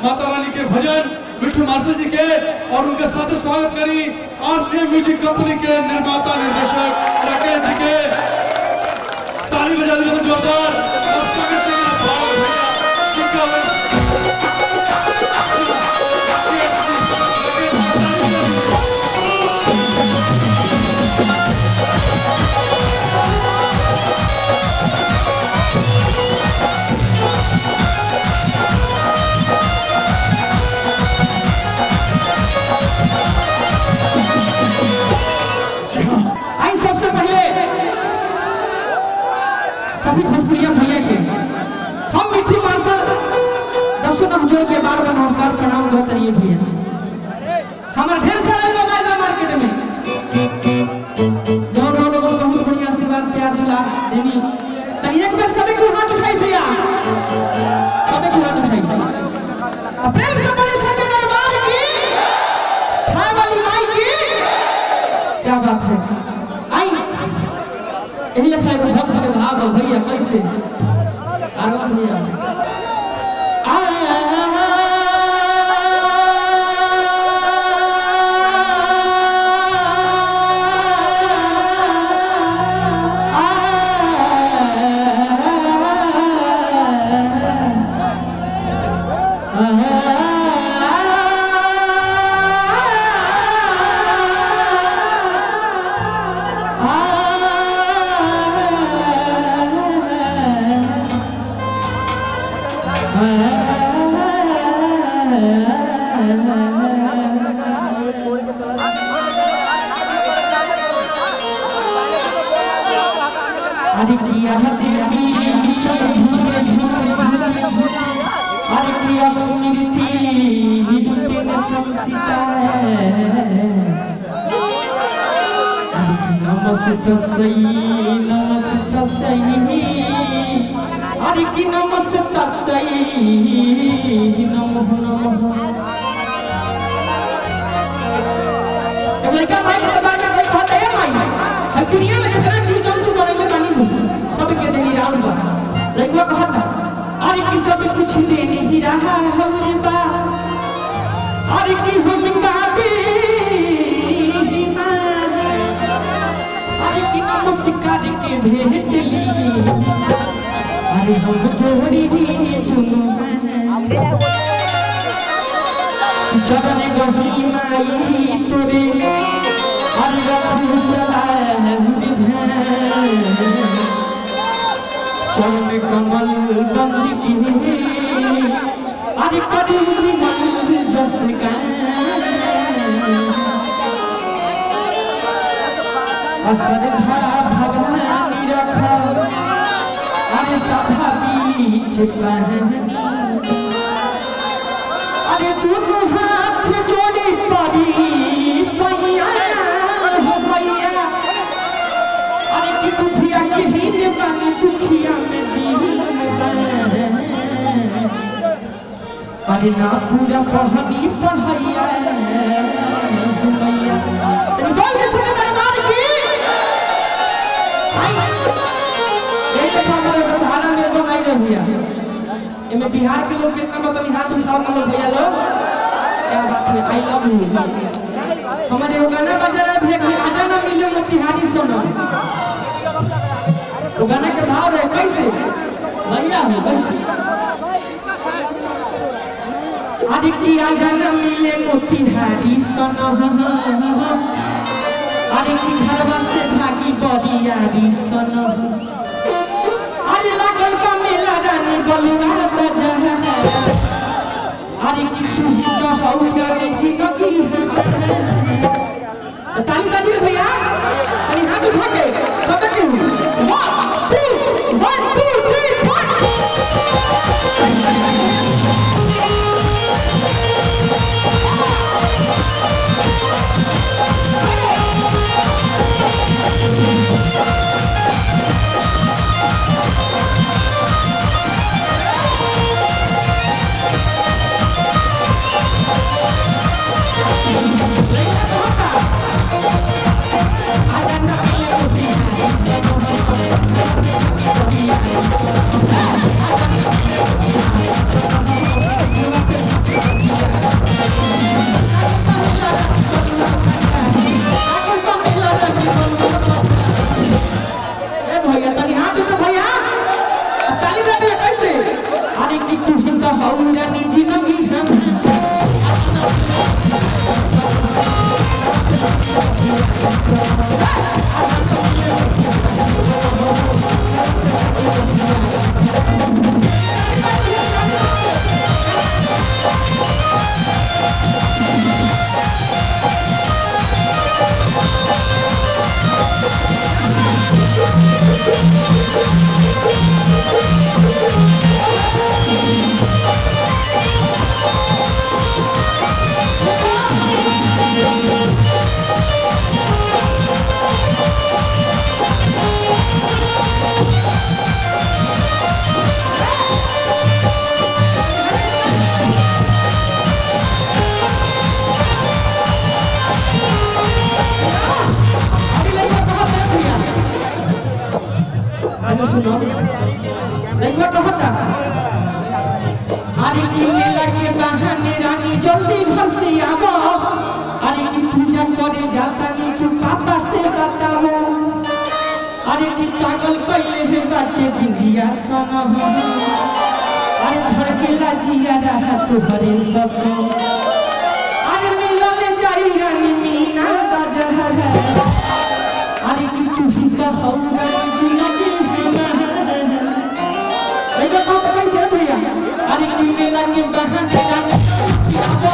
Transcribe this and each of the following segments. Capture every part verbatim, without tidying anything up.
माता रानी के भजन मिठू मार्शल जी के और उनके साथ स्वागत करी आरसीएम म्यूजिक कंपनी के निर्माता निर्देशक राकेश जी के ताली बजा दीजिए जोरदार और स्वागत सभी भोजपुरिया भैया के हम मिठू मार्शल दसों नाम जोड़ के बार बार नमस्कार प्रणाम करते रहिए भैया। हमारे ढेर सारे लोग आए मार्केट में जो लोगों को बहुत बढ़िया आशीर्वाद प्यार दिला देनी तो एक बार सभी को हाथ उठाई भैया, सभी को हाथ उठाई प्रेम से बड़े सच्चे दरबार की थाई वाली माई की क्या बात है। आई यही लिखा है भक्त के भाव भैया कैसे आगे भैया नमस्ते सही नमस्ते सही अरे की नमस्ते सही नमः नमः लड़का भाई के बारे में कहता है भाई हम दुनिया में जितना चीज जंतु बनेले बानी सबके देनी राउल बा लड़का कहता अरे की सब कुछ देने ही रहा है बा अरे की हम काबी शिकार के भेंट ली अरे हम जोड़ी चरण गही माई तोरे अरे रखू सलाह चरण कमल बंद की अरे कभी मन जस का असर भवानी रखा अरे सभा बीच पहनी अरे दोनों हाथ जोड़ी पड़ी पैया हो भैया अरे की दुखिया के ही बानी दुखिया में दीन अरे ना पूरा पढ़नी पढ़ैया भैया बोल के सुने दरबार की भैया इनमें बिहार के लोग कितना मतलब हाथ उठाओ ना लोग भैया लोग क्या बात है आई लव यू हमारे वो गाना बजा रहा है भैया कि आजा ना मिले मोतिहारी सोना वो गाना के भाव है कैसे भैया हो कैसे अरे की आजा ना मिले मोतिहारी सोना अरे की घरवा से भागी बरियारी सोना अरे लागल का मेला रानी बलुआ बजा अरे की तू ही कहू करे जिंदगी है ताली ताली भैया अरे हाथ उठा के सब के वन टू थ्री फोर सुनो देखो कहता अरे की मेला के बहाने रानी जल्दी घर से आवो अरे की पूजा करे जाता नहीं तू पापा से बताओ अरे की पागल कइले है बाटे बिंदिया सोना अरे घर के लाजिया रहा तू हरे बसो अरे मिला ले जाई रानी मीना बाजा अरे की तू ही कहो रानी देखो बात कैसे भैया अरे की मेला के बहाने रानी आवो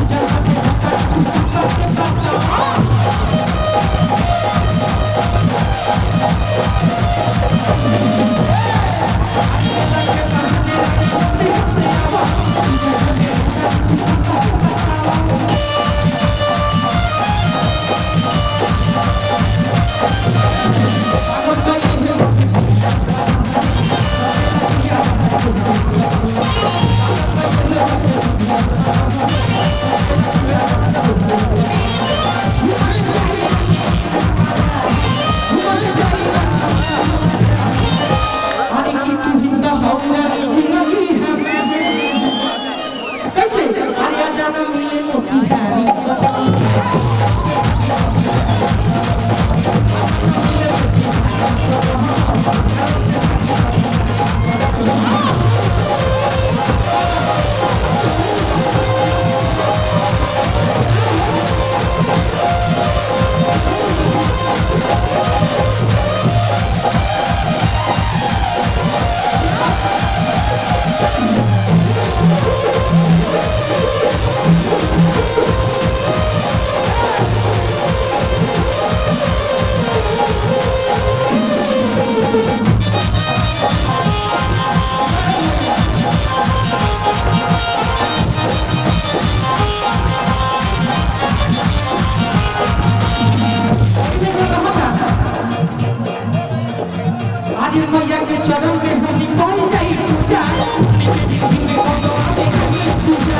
मैया के चरण में हम कोई नहीं पूजा जिंदगी में कोनो नहीं पूजा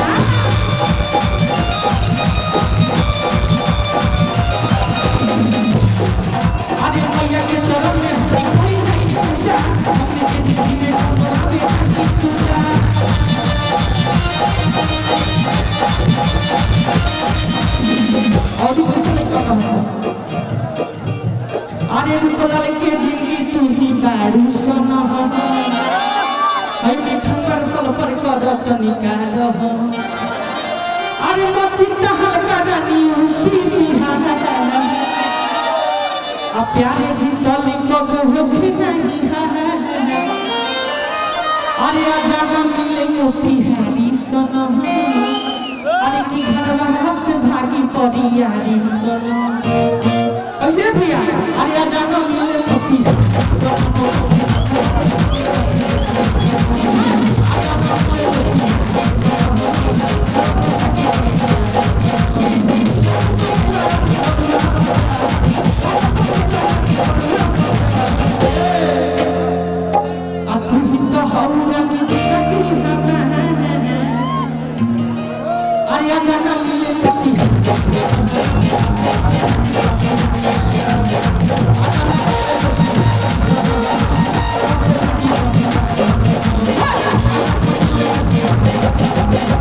अरे मैया के चरण में हम कोई नहीं पूजा जिंदगी में कोनो नहीं पूजा और कुछ नहीं करना अरे रूपलाल के जिंदगी तू ही बारू सोना है मिठुकर सल पर करत निकार हो अरे मची हल्का रानी उठी बिहार आ प्यारे जी तली को होके नहीं है अरे आजा मिले मोती हरी सोना अरे की घरवा से भागी पड़ी यारी सोना ऐसे भैया अरे आजा मिले मोती Hey!